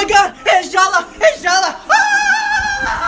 my god! Inshallah! Inshallah! Ah!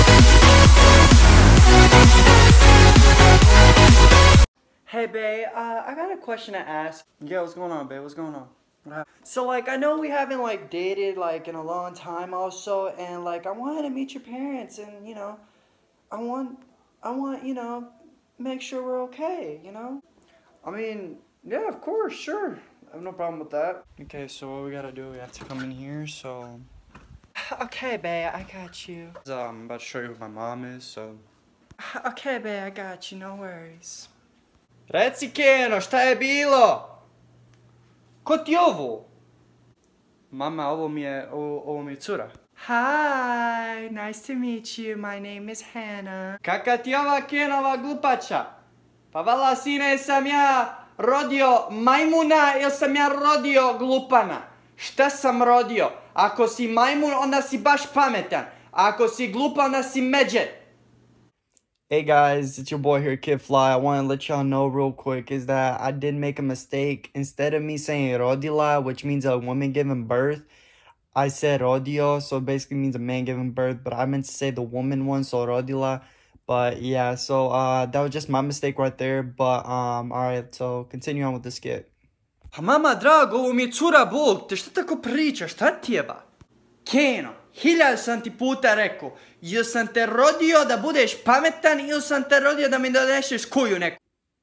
Hey babe, I got a question to ask. Yeah, what's going on, babe? What's going on? So like, I know we haven't like dated like in a long time also, and like I wanted to meet your parents, and you know, I want, you know, make sure we're okay, you know? I mean, yeah, of course, sure. I have no problem with that. Okay, so what we gotta do, we have to come in here, so... Okay, babe, I got you. I'm about to show you who my mom is, so... Okay, babe, I got you, no worries. Reci, Keno, šta je bilo? Ko ti ovo? Mama, ovo mi je cura. Hi, nice to meet you. My name is Hannah. Kaka ti ova Kenova glupača? Pa vala sine, sam ja rodio majmuna ili sam ja rodio glupana? Šta sam rodio? Ako si majmun, onda si baš pametan. A ako si glupa, onda si međet. Hey guys, it's your boy here, Kid Fly. I want to let y'all know real quick is that I did make a mistake. Instead of me saying rodila, which means a woman giving birth, I said rodio, so it basically means a man giving birth, but I meant to say the woman one, so rodila. But yeah, so that was just my mistake right there. But alright, so continue on with the skit. Pa mama drago, ovo mi je cura Bog, te šta tako pričaš, šta ti jeba? Keno, 1000 sam ti puta rekao, ili sam te rodio da budeš pametan, ili sam te rodio da mi donešeš kuju neku.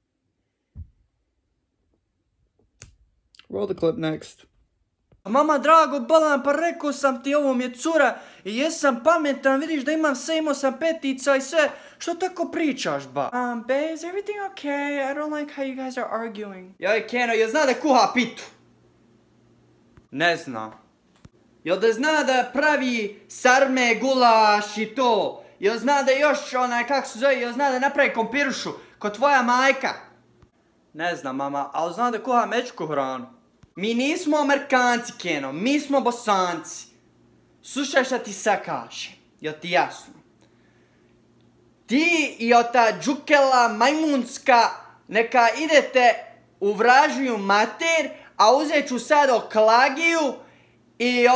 Roll the clip next. Mama drago, balan, pa rekao sam ti, ovo mi je cura i jesam pametan, vidiš da imam sve, imao sam petica i sve. Što tako pričaš, ba? Babe, is everything okay? I don't like how you guys are arguing. Joj, Keno, jel zna da kuha pitu? Ne zna. Jel da zna da pravi sarme, gulaš i to? Jel zna da još onaj, kak se zove, jel zna da napravi kompirušu ko tvoja majka? Ne znam, mama, ali zna da kuha mečku hranu. Mi nismo Amerikanci, Keno, mi smo Bosanci. Slušaj šta ti sad kaže, jel ti jasno? Ti i ota džukela majmunska neka idete u vražiju mater, a uzet ću sad oklagiju i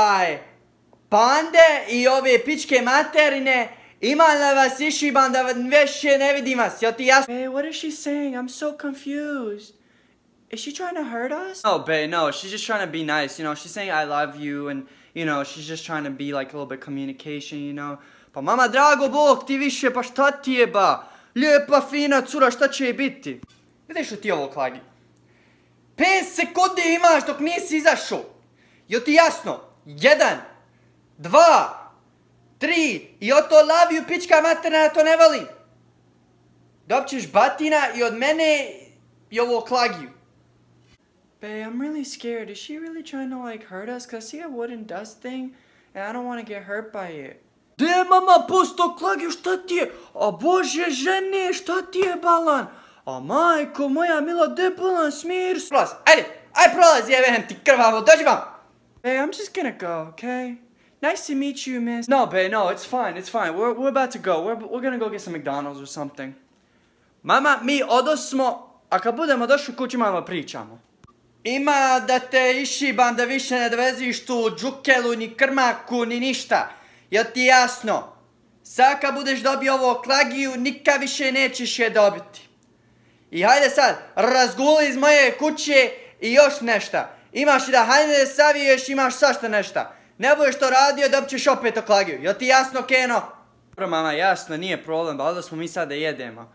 pande i ove pičke materine. Ima na vas išiban da više ne vidim vas, jel ti jasno? Hey, what is she saying? I'm so confused. Is she trying to hurt us? No, babe, no. She's just trying to be nice, you know. She's saying I love you and, you know, she's just trying to be like a little bit communication, you know. Pa mama, drago Bog, ti više, pa šta ti je ba? Lijepa, fina cura, šta će je biti? Vidiš li ti ovo klagi? 5 sekundi imaš dok nisi izašao. Jel ti jasno? 1, 2, 3 i o to love you, pička materna, to ne volim. Dobćeš batina i od mene i ovo klagiju. Babe, I'm really scared. Is she really trying to like hurt us? Cause I see a wooden dust thing and I don't want to get hurt by it. De mama, pusto klagiju, šta ti je? A bože žene, šta ti je balan? A majko moja mila, de balan, smir se. Prolaz, ajde prolaz, jebem ti krvavo, dođi vam. Babe, I'm just gonna go, okay? Nice to meet you, miss. No, babe, no, it's fine, it's fine. We're about to go. We're gonna go get some McDonald's or something. Mama, mi odosmo, a kad budemo došli kući, mama pričamo. Ima da te išibam da više ne doveziš tu džukelu, ni krmaku, ni ništa. Jel ti jasno? Sad kad budeš dobio ovo klagiju, nikad više nećeš je dobiti. I hajde sad, razguli iz moje kuće i još nešta. Imaš i da hajde saviješ, imaš svašta nešta. Ne budeš to radio, dobit ćeš opet klagiju. Jel ti jasno, Keno? Dobro, mama, jasno, nije problem, ali da smo mi sad da jedemo.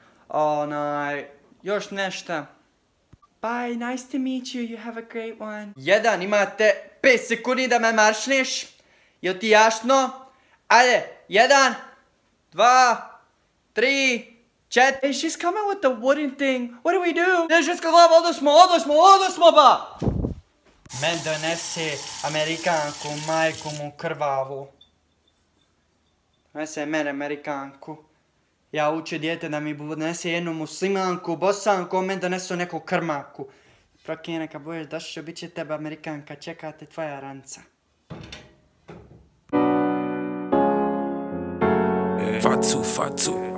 Još nešta. Bye, nice to meet you, you have a great one. 1, imate 5 sekundi da me maršneš. Jel ti jasno? Ajde, 1, 2, 3, 4. Hey, she's coming with the wooden thing. What do we do? Ne, ženska glava, odosmo ba! Men donese Amerikanku, majku mu krvavu. Donese mene Amerikanku. Ja uču dijete da mi donese jednu muslimanku, bosanku, a men donesu neku krmaku. Prokine, kad budeš došao, bit će tebe Amerikanka, čekate tvoja ranca. Fatu, fatu.